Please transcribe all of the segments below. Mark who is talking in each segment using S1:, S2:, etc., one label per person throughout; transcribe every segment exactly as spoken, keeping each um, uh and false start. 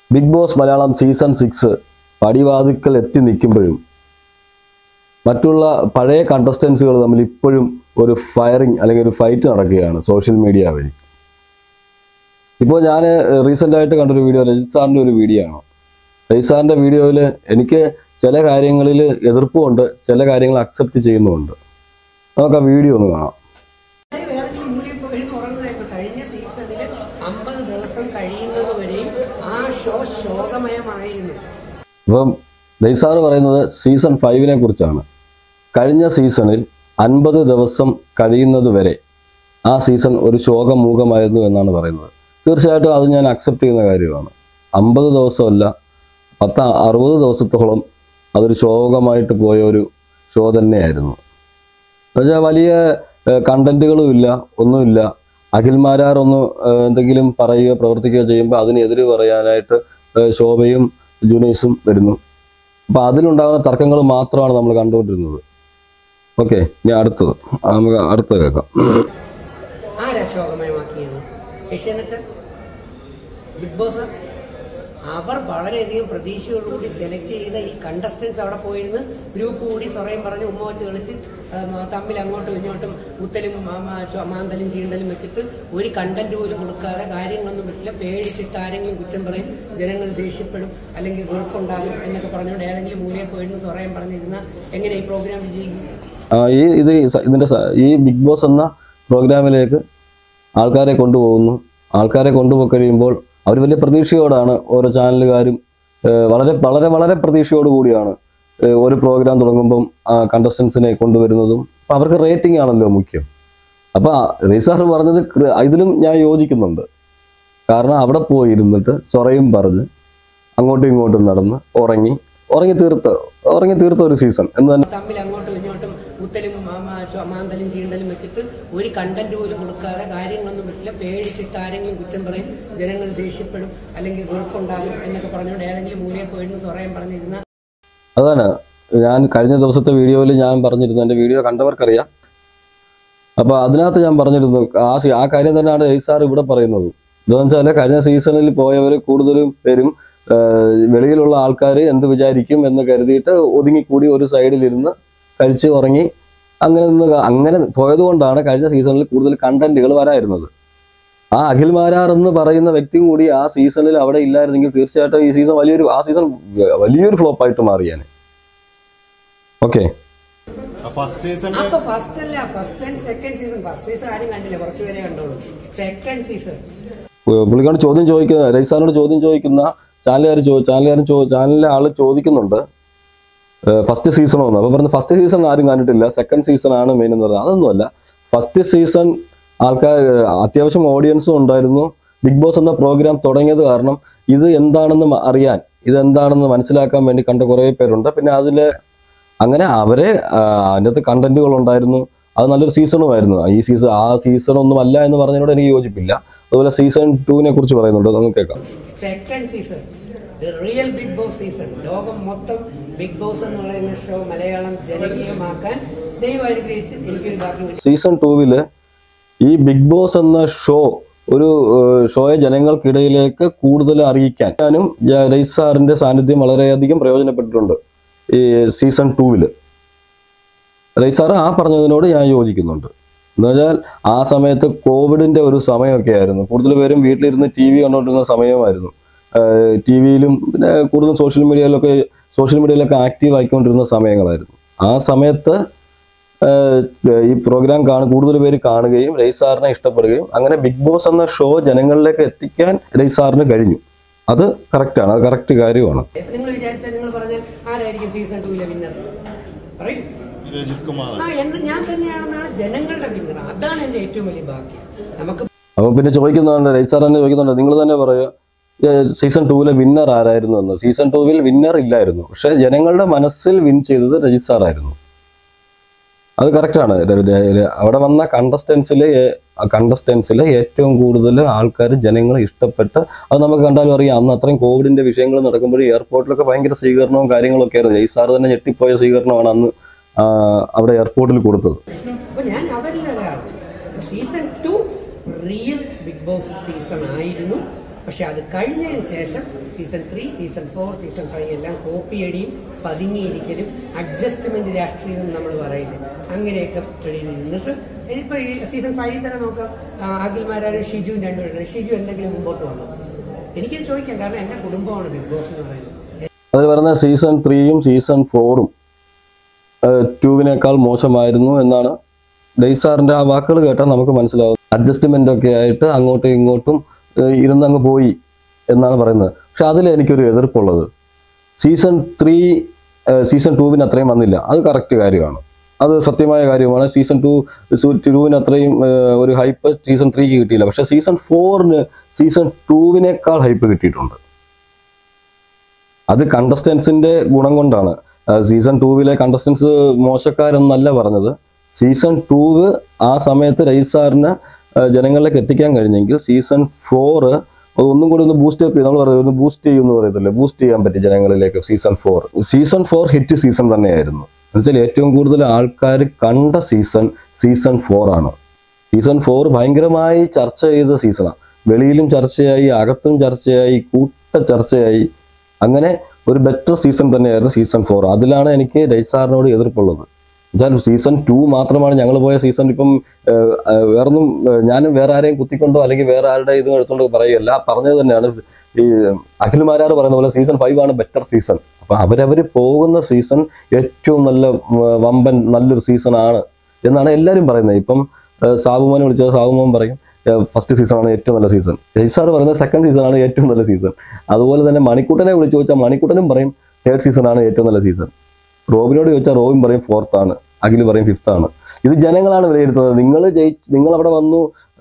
S1: Big Boss Malayalam season six പടിവാതിക്കൽ എത്തി നിൽക്കുമ്പോഴും മറ്റുള്ള പഴയ കണ്ടസ്റ്റൻസുകൾ തമ്മിൽ ഇപ്പോഴും ഒരു ഫയറിങ് അല്ലെങ്കിൽ ഒരു ഫൈറ്റ് നടക്കുകയാണ് സോഷ്യൽ മീഡിയ വഴി. ഇപ്പോൾ ഞാൻ റീസെൻ്റായിട്ട് കണ്ടൊരു വീഡിയോ രജിത് സാറിൻ്റെ ഒരു വീഡിയോ ആണ്. രജിത് സാറിൻ്റെ വീഡിയോയിൽ എനിക്ക് ചില കാര്യങ്ങളിൽ എതിർപ്പുമുണ്ട്, ചില കാര്യങ്ങൾ അക്സെപ്റ്റ് ചെയ്യുന്നുമുണ്ട്. നമുക്ക് ആ വീഡിയോ ഒന്ന് കാണാം.
S2: കഴിഞ്ഞ സീസണിൽ അമ്പത് ദിവസം കഴിയുന്നത് വരെയും ആ ഷോ ശോകമയമായിരുന്നു.
S1: അപ്പം രജിത് സാറ് പറയുന്നത് സീസൺ ഫൈവിനെ കുറിച്ചാണ്. കഴിഞ്ഞ സീസണിൽ അൻപത് ദിവസം കഴിയുന്നത് വരെ ആ സീസൺ ഒരു ശോകമൂകമായിരുന്നു എന്നാണ് പറയുന്നത്. തീർച്ചയായിട്ടും അത് ഞാൻ അക്സെപ്റ്റ് ചെയ്യുന്ന കാര്യമാണ്. അമ്പത് ദിവസമല്ല, പത്ത് അറുപത് ദിവസത്തോളം അതൊരു ശോകമായിട്ട് പോയ ഒരു ഷോ തന്നെയായിരുന്നു. എന്നുവെച്ചാൽ വലിയ കണ്ടന്റുകളും ഇല്ല, ഒന്നുമില്ല. അഖിൽമാരാർ ഒന്ന് എന്തെങ്കിലും പറയുകയോ പ്രവർത്തിക്കുകയോ ചെയ്യുമ്പോൾ അതിനെതിരെ പറയാനായിട്ട് ശോഭയും ജുനൈസും വരുന്നു. അപ്പോൾ അതിലുണ്ടാകുന്ന തർക്കങ്ങൾ മാത്രമാണ് നമ്മൾ കണ്ടുകൊണ്ടിരുന്നത്. ഓക്കെ, ഇനി അടുത്തത് നമുക്ക് അടുത്തത് കേൾക്കാം.
S2: ആരാ ശോകമയമാക്കിയത്? Asianet, Bigg Boss. അവർ വളരെയധികം പ്രതീക്ഷയോടുകൂടി സെലക്ട് ചെയ്ത ഈ കണ്ടസ്റ്റൻസ് അവിടെ പോയിരുന്ന് ഗ്രൂപ്പ് കൂടി സ്വറയും പറഞ്ഞ് ഉമ്മ വെച്ച് കളിച്ച് തമ്മിൽ അങ്ങോട്ടും ഇങ്ങോട്ടും കുത്തലും മാന്തലും ചീണ്ടലും വെച്ചിട്ട് ഒരു കണ്ടന്റ് പോലും കൊടുക്കാതെ കാര്യങ്ങളൊന്നും പറ്റില്ല. പേടിച്ചിട്ട് ആരെങ്കിലും കുറ്റം പറയും, ജനങ്ങൾ ദേഷ്യപ്പെടും, അല്ലെങ്കിൽ വെറുപ്പുണ്ടാകും എന്നൊക്കെ പറഞ്ഞുകൊണ്ട് ഏതെങ്കിലും മൂലയിൽ പോയിരുന്നു സ്വറയും പറഞ്ഞിരുന്ന എങ്ങനെ ഈ പ്രോഗ്രാം വിജയിക്കും?
S1: ഈ ഇത് ഇതിൻ്റെ ഈ ബിഗ് ബോസ് എന്ന പ്രോഗ്രാമിലേക്ക് ആൾക്കാരെ കൊണ്ടുപോകുന്നു. ആൾക്കാരെ കൊണ്ടുപോയി കഴിയുമ്പോൾ അവർ വലിയ പ്രതീക്ഷയോടാണ് ഓരോ ചാനലുകാരും വളരെ വളരെ വളരെ പ്രതീക്ഷയോട് കൂടിയാണ് ഒരു പ്രോഗ്രാം തുടങ്ങുമ്പം കണ്ടസ്റ്റൻസിനെ കൊണ്ടുവരുന്നതും. അപ്പം അവർക്ക് റേറ്റിംഗ് ആണല്ലോ മുഖ്യം. അപ്പോൾ റീസാർ പറഞ്ഞത് ഇതിലും ഞാൻ യോജിക്കുന്നുണ്ട്. കാരണം അവിടെ പോയി ഇരുന്നിട്ട് ചൊറയും പറഞ്ഞ് അങ്ങോട്ടും ഇങ്ങോട്ടും നടന്ന് ഉറങ്ങി ഉറങ്ങി തീർത്ത് ഉറങ്ങി തീർത്ത ഒരു സീസൺ എന്ന് തന്നെ.
S2: തമ്മിൽ അങ്ങോട്ടും ഇങ്ങോട്ടും കുത്തലും മാന്തലും ചീണ്ടലും വെച്ചിട്ട് ഒരു കണ്ടന്റ് പോലും കൊടുക്കാതെ കാര്യങ്ങളൊന്നും പറ്റില്ല. പേടിച്ചിട്ട് ആരെങ്കിലും കുറ്റം പറയും, ജനങ്ങൾ ദേഷ്യപ്പെടും, അല്ലെങ്കിൽ വെറുപ്പുണ്ടാകും എന്നൊക്കെ പറഞ്ഞുകൊണ്ട് ഏതെങ്കിലും മൂലയിൽ പോയിരുന്നു സ്വറയും പറഞ്ഞിരുന്ന.
S1: അതാണ് ഞാൻ കഴിഞ്ഞ ദിവസത്തെ വീഡിയോയിൽ ഞാൻ പറഞ്ഞിരുന്നു. എൻ്റെ വീഡിയോ കണ്ടവർക്കറിയാം. അപ്പോൾ അതിനകത്ത് ഞാൻ പറഞ്ഞിരുന്നു ആ ആ കാര്യം തന്നെയാണ് രജിത് സാർ ഇവിടെ പറയുന്നത്. എന്താണെന്ന് വെച്ചാൽ കഴിഞ്ഞ സീസണിൽ പോയവർ കൂടുതലും പേരും വെളിയിലുള്ള ആൾക്കാർ എന്ത് വിചാരിക്കും എന്ന് കരുതിയിട്ട് ഒതുങ്ങിക്കൂടി ഒരു സൈഡിലിരുന്ന് കഴിച്ച് ഉറങ്ങി അങ്ങനെ നിന്ന് അങ്ങനെ പോയതുകൊണ്ടാണ് കഴിഞ്ഞ സീസണിൽ കൂടുതൽ കണ്ടന്റുകൾ വരായിരുന്നത്. ആ അഖിൽമാരാർ എന്ന് പറയുന്ന വ്യക്തിയും കൂടി ആ സീസണിൽ അവിടെ ഇല്ലായിരുന്നെങ്കിൽ തീർച്ചയായിട്ടും ഈ സീസൺ വലിയൊരു ആ സീസൺ വലിയൊരു ഫ്ലോപ്പായിട്ട് മാറിയാണ്. ഓക്കെ, പുള്ളിക്കാണ് ചോദ്യം ചോദിക്കുന്ന രജിത് സാറിനോട് ചോദ്യം ചോദിക്കുന്ന ചാനലുകാർ ചോ ചാനലുകാരൻ ചോ ചാനലിലെ ആൾ ചോദിക്കുന്നുണ്ട് ഫസ്റ്റ് സീസൺ ഒന്ന്. അപ്പോൾ പറഞ്ഞ് ഫസ്റ്റ് സീസൺ ആരും കണ്ടിട്ടില്ല, സെക്കൻഡ് സീസൺ ആണ് മെയിൻ എന്ന് പറഞ്ഞത്. അതൊന്നുമല്ല, ഫസ്റ്റ് സീസൺ ആൾക്കാർ അത്യാവശ്യം ഓഡിയൻസും ഉണ്ടായിരുന്നു. ബിഗ് ബോസ് എന്ന പ്രോഗ്രാം തുടങ്ങിയത് കാരണം ഇത് എന്താണെന്ന് അറിയാൻ, ഇതെന്താണെന്ന് മനസ്സിലാക്കാൻ വേണ്ടി കണ്ട കുറേ പേരുണ്ട്. പിന്നെ അതിൽ അങ്ങനെ അവരെ അതിനകത്ത് കണ്ടന്റുകൾ ഉണ്ടായിരുന്നു. അത് നല്ലൊരു സീസണുമായിരുന്നു. ഈ സീസൺ ആ സീസൺ ഒന്നും അല്ല എന്ന് പറഞ്ഞതിനോട് എനിക്ക് യോജിപ്പില്ല. അതുപോലെ സീസൺ ടൂവിനെ കുറിച്ച് പറയുന്നുണ്ട്, നമുക്ക് കേൾക്കാം.
S2: Second season real Bigg Boss season, ലോകം മൊത്തം ബിഗ് ബോസ് എന്ന് പറയുന്ന ഷോ മലയാളം ജനകീയമാക്കാൻ ദൈവം അനുഗ്രഹിച്ച് എനിക്കൊരു ഭാഗ്യം.
S1: സീസൺ ടൂവില് ഈ ബിഗ് ബോസ് എന്ന ഷോ ഒരു ഷോയെ ജനങ്ങൾക്കിടയിലേക്ക് കൂടുതൽ അറിയിക്കാൻ ഞാനും രജിത് സാറിന്റെ സാന്നിധ്യം വളരെയധികം പ്രയോജനപ്പെട്ടിട്ടുണ്ട് ഈ സീസൺ ടൂവില്. രജിത് സാറ് ആ പറഞ്ഞതിനോട് ഞാൻ യോജിക്കുന്നുണ്ട്. എന്നുവെച്ചാൽ ആ സമയത്ത് കോവിഡിന്റെ ഒരു സമയമൊക്കെ ആയിരുന്നു. കൂടുതൽ പേരും വീട്ടിലിരുന്ന് ടി വി കണ്ടുകൊണ്ടിരുന്ന സമയമായിരുന്നു. ടി വിയിലും പിന്നെ കൂടുതലും സോഷ്യൽ മീഡിയയിലൊക്കെ സോഷ്യൽ മീഡിയയിലൊക്കെ ആക്റ്റീവ് ആയിക്കൊണ്ടിരുന്ന സമയങ്ങളായിരുന്നു. ആ സമയത്ത് ഈ പ്രോഗ്രാം കാണ കൂടുതൽ പേര് കാണുകയും രജിത് സാറിനെ ഇഷ്ടപ്പെടുകയും അങ്ങനെ ബിഗ് ബോസ് എന്ന ഷോ ജനങ്ങളിലേക്ക് എത്തിക്കാൻ രജിത് സാറിന് കഴിഞ്ഞു. അത് കറക്റ്റാണ്, അത് കറക്റ്റ് കാര്യമാണ്.
S2: നിങ്ങൾ വിചാരിച്ചാൽ നിങ്ങൾ പറഞ്ഞാൽ ആരായിരിക്കും സീസൺ ടൂവിലെ വിന്നർ? പറയും ഞാൻ തന്നെയാണെന്നാണ് ജനങ്ങളുടെ വിന്നർ. അതാണ് എന്റെ ഏറ്റവും വലിയ ഭാഗ്യം. നമുക്ക്
S1: അപ്പൊ പിന്നെ ചോദിക്കുന്നുണ്ട്, രജിത് സാർ തന്നെ ചോദിക്കുന്നുണ്ട്, നിങ്ങൾ തന്നെ പറയുക സീസൺ ടൂവിലെ വിന്നർ ആരായിരുന്നു എന്ന്. സീസൺ ടൂവിൽ വിന്നർ ഇല്ലായിരുന്നു, പക്ഷെ ജനങ്ങളുടെ മനസ്സിൽ വിൻ ചെയ്തത് രജിത് സാറായിരുന്നു. അത് കറക്റ്റാണ്. അവിടെ വന്ന കണ്ടസ്റ്റൻസിലെ കണ്ടസ്റ്റൻസിലെ ഏറ്റവും കൂടുതൽ ആൾക്കാർ ജനങ്ങളെ ഇഷ്ടപ്പെട്ട് അത് നമുക്ക് കണ്ടാലും അറിയാം. അന്ന് അത്രയും കോവിഡിന്റെ വിഷയങ്ങൾ നടക്കുമ്പോൾ എയർപോർട്ടിലൊക്കെ ഭയങ്കര സ്വീകരണവും കാര്യങ്ങളൊക്കെ ആയിരുന്നു. രജിത് സാർ തന്നെ ഞെട്ടിപ്പോയ സ്വീകരണമാണ് അന്ന് അവിടെ എയർപോർട്ടിൽ കൊടുത്തത്.
S2: ഞാൻ അവരിൽ ഒരാളാണ്. Season two real Bigg Boss season ആയിരുന്നു. പക്ഷെ അത് കഴിഞ്ഞതിന് ശേഷം season three season four season five എല്ലാം കോപ്പിയടിയും പതുങ്ങിയിരിക്കലും അഡ്ജസ്റ്റ്മെന്റ് രാഷ്ട്രീയം എന്ന് നമ്മൾ പറയുന്നത് അങ്ങനെയൊക്കെ ട്രെയിൻ നിന്നിട്ട് ഇപ്പൊ ഈ സീസൺ ഫൈവിൽ തന്നെ നോക്കാം. അഖിൽമാരാരും ഷിജുവും രണ്ടുപേരും. ഷിജു എന്തെങ്കിലും മുമ്പോട്ട് വന്നു എനിക്ക് ചോദിക്കാം, കാരണം എന്റെ കുടുംബമാണ് ബിഗ് ബോസ് എന്ന് പറയുന്നത്.
S1: അതിൽ പറഞ്ഞ സീസൺ ത്രീയും സീസൺ ഫോറും ടൂവിനേക്കാൾ മോശമായിരുന്നു എന്നാണ് ഡെയ്സാറിന്റെ ആ വാക്കുകൾ കേട്ടാൽ നമുക്ക് മനസ്സിലാവും. അഡ്ജസ്റ്റ്മെന്റ് ഒക്കെ ആയിട്ട് അങ്ങോട്ടും ഇങ്ങോട്ടും ഇരുന്നങ്ങ് പോയി എന്നാണ് പറയുന്നത്. പക്ഷെ അതിൽ എനിക്കൊരു എതിർപ്പുള്ളത്, സീസൺ ത്രീ സീസൺ ടൂവിന് അത്രയും വന്നില്ല. അത് കറക്റ്റ് കാര്യമാണ്, അത് സത്യമായ കാര്യമാണ്. സീസൺ ടു ടൂവിന് അത്രയും ഒരു ഹൈപ്പ് സീസൺ ത്രീക്ക് കിട്ടിയില്ല. പക്ഷെ സീസൺ ഫോറിന് സീസൺ ടൂവിനേക്കാൾ ഹൈപ്പ് കിട്ടിയിട്ടുണ്ട്. അത് കണ്ടസ്റ്റൻസിന്റെ ഗുണം കൊണ്ടാണ്. സീസൺ ടൂവിലെ കണ്ടസ്റ്റൻസ് മോശക്കാരെന്നല്ല പറഞ്ഞത്. സീസൺ ടൂവ് ആ സമയത്ത് റൈസാറിന് ജനങ്ങളിലേക്ക് എത്തിക്കാൻ കഴിഞ്ഞെങ്കിൽ സീസൺ ഫോറ് ഒന്നും കൂടി ഒന്ന് ബൂസ്റ്റ് അപ്പ് ചെയ്യും. നമ്മൾ പറയുന്നത് ഒന്ന് ബൂസ്റ്റ് ചെയ്യും എന്ന് പറയത്തില്ലേ, ബൂസ്റ്റ് ചെയ്യാൻ പറ്റി ജനങ്ങളിലേക്ക്. Season four season four hit season തന്നെയായിരുന്നു. എന്നുവെച്ചാൽ ഏറ്റവും കൂടുതൽ ആൾക്കാർ കണ്ട സീസൺ സീസൺ ഫോർ ആണ്. സീസൺ ഫോർ ഭയങ്കരമായി ചർച്ച ചെയ്ത സീസണാണ്. വെളിയിലും ചർച്ചയായി, അകത്തും ചർച്ചയായി, കൂട്ട ചർച്ചയായി. അങ്ങനെ ഒരു ബെറ്റർ സീസൺ തന്നെയായിരുന്നു സീസൺ ഫോർ. അതിലാണ് എനിക്ക് റൈസാറിനോട് എതിർപ്പുള്ളത്. എന്നുവെച്ചാൽ സീസൺ ടു മാത്രമാണ് ഞങ്ങൾ പോയ സീസൺ. ഇപ്പം വേറൊന്നും ഞാനും വേറെ ആരെയും കുത്തിക്കൊണ്ടോ അല്ലെങ്കിൽ വേറെ ആരുടെ ഇതും എടുത്തുകൊണ്ട് പറയുകയല്ല, പറഞ്ഞത് തന്നെയാണ്. ഈ അഖിൽമാരാർ പറയുന്ന പോലെ സീസൺ ഫൈവ് ആണ് ബെറ്റർ സീസൺ. അപ്പം അവരവർ പോകുന്ന സീസൺ ഏറ്റവും നല്ല വമ്പൻ നല്ലൊരു സീസൺ ആണ് എന്നാണ് എല്ലാവരും പറയുന്നത്. ഇപ്പം സാബുമോനെ വിളിച്ചത് സാബുമോൻ പറയും ഫസ്റ്റ് സീസണാണ് ഏറ്റവും നല്ല സീസൺ. റൈസാർ പറയുന്നത് സെക്കൻഡ് സീസണാണ് ഏറ്റവും നല്ല സീസൺ. അതുപോലെ തന്നെ മണിക്കുട്ടനെ വിളിച്ചു ചോദിച്ചാൽ മണിക്കുട്ടനും പറയും തേർഡ് സീസണാണ് ഏറ്റവും നല്ല സീസൺ. റോബിനോട് ചോദിച്ചാൽ റോബിൻ പറയും ഫോർത്ത് ആണ്, അഖിൽ പറയും ഫിഫ്ത്ത് ആണ്. ഇത് ജനങ്ങളാണ് വിലയിരുത്തുന്നത്. നിങ്ങൾ ജയിച്ച് നിങ്ങളവിടെ വന്നു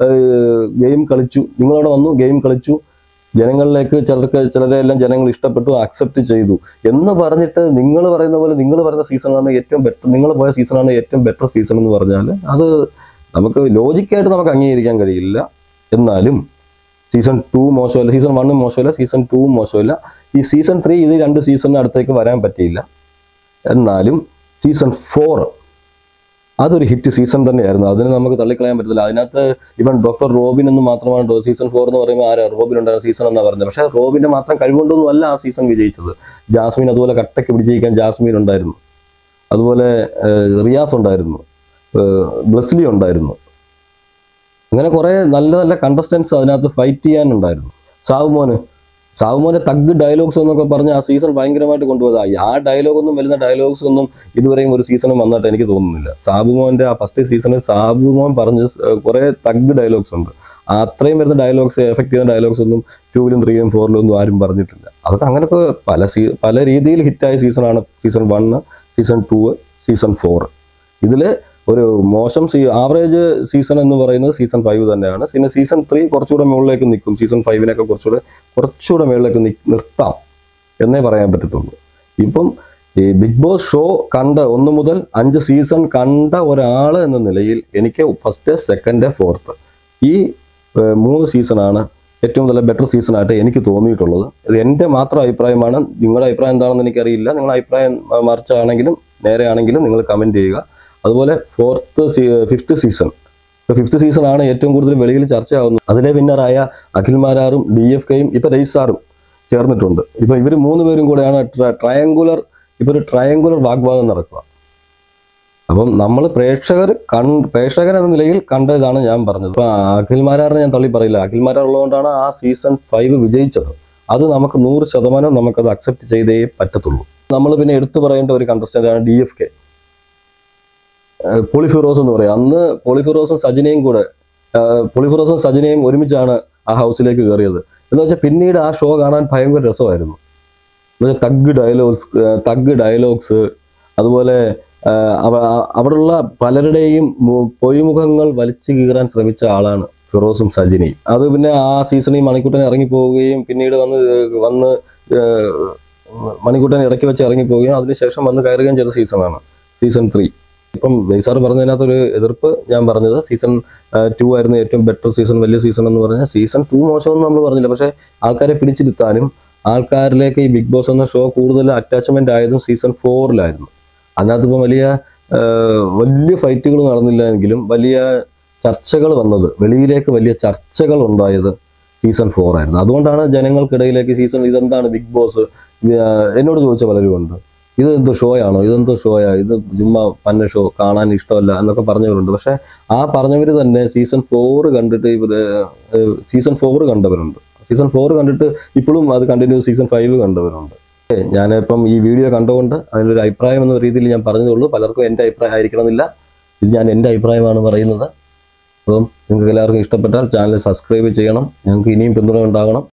S1: ഗെയിം കളിച്ചു, നിങ്ങളവിടെ വന്നു ഗെയിം കളിച്ചു, ജനങ്ങളിലേക്ക് ചിലർക്ക് ചിലരെല്ലാം ജനങ്ങൾ ഇഷ്ടപ്പെട്ടു, അക്സെപ്റ്റ് ചെയ്തു എന്ന് പറഞ്ഞിട്ട് നിങ്ങൾ പറയുന്ന പോലെ നിങ്ങൾ പറയുന്ന സീസണാണ് ഏറ്റവും ബെറ്റർ, നിങ്ങൾ പോയ സീസണാണ് ഏറ്റവും ബെറ്റർ സീസൺ എന്ന് പറഞ്ഞാൽ അത് നമുക്ക് ലോജിക്കായിട്ട് നമുക്ക് അംഗീകരിക്കാൻ കഴിയില്ല. എന്നാലും സീസൺ ടു മോശമല്ല, സീസൺ വണ്ണും മോശമല്ല, സീസൺ ടൂവും മോശമല്ല. ഈ സീസൺ ത്രീ ഇത് രണ്ട് സീസണിന് അടുത്തേക്ക് വരാൻ പറ്റിയില്ല. എന്നാലും സീസൺ ഫോർ അതൊരു ഹിറ്റ് സീസൺ തന്നെയായിരുന്നു. അതിന് നമുക്ക് തള്ളിക്കളയാൻ പറ്റത്തില്ല. അതിനകത്ത് ഇവൻ ഡോക്ടർ റോബിൻ എന്ന് മാത്രമാണ് സീസൺ ഫോർ എന്ന് പറയുമ്പോൾ ആരാ റോബിൻ ഉണ്ടായിരുന്ന സീസൺ എന്നാണ് പറഞ്ഞത്. പക്ഷേ റോബിൻ്റെ മാത്രം കഴിവുകൊണ്ടൊന്നും അല്ല ആ സീസൺ വിജയിച്ചത്. ജാസ്മിൻ അതുപോലെ കട്ടയ്ക്ക് വിജയിക്കാൻ ജാസ്മിൻ ഉണ്ടായിരുന്നു, അതുപോലെ റിയാസ് ഉണ്ടായിരുന്നു, ബ്ലെസ്ലി ഉണ്ടായിരുന്നു. അങ്ങനെ കുറേ നല്ല നല്ല കണ്ടസ്റ്റൻസ് അതിനകത്ത് ഫൈറ്റ് ചെയ്യാനുണ്ടായിരുന്നു. സാവുമോന് സാവുമോനെ തഗ് ഡയലോഗ്സ് എന്നൊക്കെ പറഞ്ഞ് ആ സീസൺ ഭയങ്കരമായിട്ട് കൊണ്ടുപോയതായി. ആ ഡയലോഗൊന്നും വരുന്ന ഡയലോഗ്സ് ഒന്നും ഇതുവരെയും ഒരു സീസണും വന്നിട്ട് എനിക്ക് തോന്നുന്നില്ല. സാബുമോൻ്റെ ആ ഫസ്റ്റ് സീസണിൽ സാബുമോൻ പറഞ്ഞ് കുറേ തഗ് ഡയലോഗ്സ് ഉണ്ട്. അത്രയും വരുന്ന ഡയലോഗ്സ് എഫക്ട് ചെയ്യുന്ന ഡയലോഗ്സ് ഒന്നും ടൂവിലും ത്രീയും ഫോറിലും ഒന്നും ആരും പറഞ്ഞിട്ടില്ല. അതൊക്കെ അങ്ങനെയൊക്കെ പല സീ പല രീതിയിൽ ഹിറ്റായ സീസണാണ് season one, season two, season four. ഇതിൽ ഒരു മോശം സീ ആവറേജ് സീസൺ എന്ന് പറയുന്നത് സീസൺ ഫൈവ് തന്നെയാണ്. പിന്നെ സീസൺ ത്രീ കുറച്ചുകൂടെ മുകളിലേക്ക് നിൽക്കും, സീസൺ ഫൈവിനൊക്കെ കുറച്ചുകൂടെ കുറച്ചുകൂടെ മുകളിലേക്ക് നിർത്താം എന്നേ പറയാൻ പറ്റത്തുള്ളൂ. ഇപ്പം ഈ ബിഗ് ബോസ് ഷോ കണ്ട ഒന്ന് മുതൽ അഞ്ച് സീസൺ കണ്ട ഒരാൾ എന്ന നിലയിൽ എനിക്ക് ഫസ്റ്റ്, സെക്കൻഡ്, ഫോർത്ത് ഈ മൂന്ന് സീസണാണ് ഏറ്റവും നല്ല ബെറ്റർ സീസണായിട്ട് എനിക്ക് തോന്നിയിട്ടുള്ളത്. ഇത് എൻ്റെ മാത്രം അഭിപ്രായമാണ്. നിങ്ങളുടെ അഭിപ്രായം എന്താണെന്ന് എനിക്കറിയില്ല. നിങ്ങളുടെ അഭിപ്രായം മറിച്ചാണെങ്കിലും നേരെയാണെങ്കിലും നിങ്ങൾ കമൻറ്റ് ചെയ്യുക. അതുപോലെ ഫോർത്ത് സീ ഫിഫ്ത്ത് സീസൺ ഇപ്പോൾ ഫിഫ്ത്ത് സീസണാണ് ഏറ്റവും കൂടുതൽ വെളിയിൽ ചർച്ചയാവുന്നത്. അതിലെ വിന്നറായ അഖിൽമാരാറും ഡി എഫ് കെയും ഇപ്പോൾ റൈസാറും ചേർന്നിട്ടുണ്ട്. ഇപ്പോൾ ഇവർ മൂന്ന് പേരും കൂടെയാണ് ട്രയങ്കുലർ ഇപ്പോൾ ഒരു ട്രയങ്കുലർ വാഗ്വാദം നടക്കുക. അപ്പം നമ്മൾ പ്രേക്ഷകർ കൺ പ്രേക്ഷകർ എന്ന നിലയിൽ കണ്ടതാണ് ഞാൻ പറഞ്ഞത്. ഇപ്പോൾ അഖിൽമാരാറിനെ ഞാൻ തള്ളി പറയില്ല. അഖിൽമാരാർ ഉള്ളതുകൊണ്ടാണ് ആ സീസൺ ഫൈവ് വിജയിച്ചത്. അത് നമുക്ക് നൂറ് ശതമാനം നമുക്കത് അക്സെപ്റ്റ് ചെയ്തേ പറ്റത്തുള്ളൂ. നമ്മൾ പിന്നെ എടുത്തു പറയേണ്ട ഒരു കണ്ടസ്റ്റൻ്റാണ് ഡി എഫ് കെ, പോളിഫിറോസ് എന്ന് പറയും. അന്ന് പോളിഫിറോസും സജിനയും കൂടെ പോളിഫിറോസും സജിനയും ഒരുമിച്ചാണ് ആ ഹൗസിലേക്ക് കയറിയത്. എന്ന് വെച്ചാൽ പിന്നീട് ആ ഷോ കാണാൻ ഭയങ്കര രസമായിരുന്നു. എന്നുവെച്ചാൽ തഗ് ഡയലോഗ്സ് തഗ് ഡയലോഗ്സ് അതുപോലെ അവിടെയുള്ള പലരുടെയും പൊയ്മുഖങ്ങൾ വലിച്ചു കീറാൻ ശ്രമിച്ച ആളാണ് ഫിറോസും സജിനയും. അത് പിന്നെ ആ സീസണിൽ മണിക്കുട്ടൻ ഇറങ്ങിപ്പോവുകയും പിന്നീട് വന്ന് വന്ന് മണിക്കുട്ടൻ ഇടയ്ക്ക് വെച്ച് ഇറങ്ങിപ്പോവുകയും അതിനുശേഷം വന്ന് കയറുകയും ചെയ്ത സീസണാണ് സീസൺ ത്രീ. ഇപ്പം റൈസാർ പറഞ്ഞതിനകത്തൊരു എതിർപ്പ് ഞാൻ പറഞ്ഞത് സീസൺ ടു ആയിരുന്നു ഏറ്റവും ബെറ്റർ സീസൺ, വലിയ സീസൺ എന്ന് പറഞ്ഞാൽ സീസൺ ടു മോശമൊന്നും നമ്മൾ പറഞ്ഞില്ല. പക്ഷേ ആൾക്കാരെ പിടിച്ചിരുത്താനും ആൾക്കാരിലേക്ക് ഈ ബിഗ് ബോസ് എന്ന ഷോ കൂടുതൽ അറ്റാച്ച്മെൻ്റ് ആയതും സീസൺ ഫോറിലായിരുന്നു. അതിനകത്ത് ഇപ്പം വലിയ വലിയ ഫൈറ്റുകൾ നടന്നില്ല എങ്കിലും വലിയ ചർച്ചകൾ വന്നത്, വെളിയിലേക്ക് വലിയ ചർച്ചകൾ ഉണ്ടായത് സീസൺ ഫോർ ആയിരുന്നു. അതുകൊണ്ടാണ് ജനങ്ങൾക്കിടയിലേക്ക് സീസൺ ഇതെന്താണ് ബിഗ് ബോസ് എന്നോട് ചോദിച്ച പലരും ഉണ്ട്. ഇത് എന്തോ ഷോ ആണോ, ഇതെന്തോ ഷോയാ, ഇത് ചുമ്മാ പന്ന ഷോ, കാണാൻ ഇഷ്ടമല്ല എന്നൊക്കെ പറഞ്ഞവരുണ്ട്. പക്ഷെ ആ പറഞ്ഞവർ തന്നെ സീസൺ ഫോർ കണ്ടിട്ട് ഇവര് സീസൺ ഫോർ കണ്ടവരുണ്ട്. സീസൺ ഫോർ കണ്ടിട്ട് ഇപ്പോഴും അത് കണ്ടിന്യൂ സീസൺ ഫൈവ് കണ്ടവരുണ്ട്. ഞാനിപ്പം ഈ വീഡിയോ കണ്ടുകൊണ്ട് അതിനൊരു അഭിപ്രായം എന്ന രീതിയിൽ ഞാൻ പറഞ്ഞതേ ഉള്ളൂ. പലർക്കും എൻ്റെ അഭിപ്രായം ആയിരിക്കണമെന്നില്ല. ഇത് ഞാൻ എൻ്റെ അഭിപ്രായമാണ് പറയുന്നത്. അപ്പം നിങ്ങൾക്ക് എല്ലാവർക്കും ഇഷ്ടപ്പെട്ടാൽ ചാനൽ സബ്സ്ക്രൈബ് ചെയ്യണം. ഞങ്ങൾക്ക് ഇനിയും പിന്തുണ ഉണ്ടാകണം.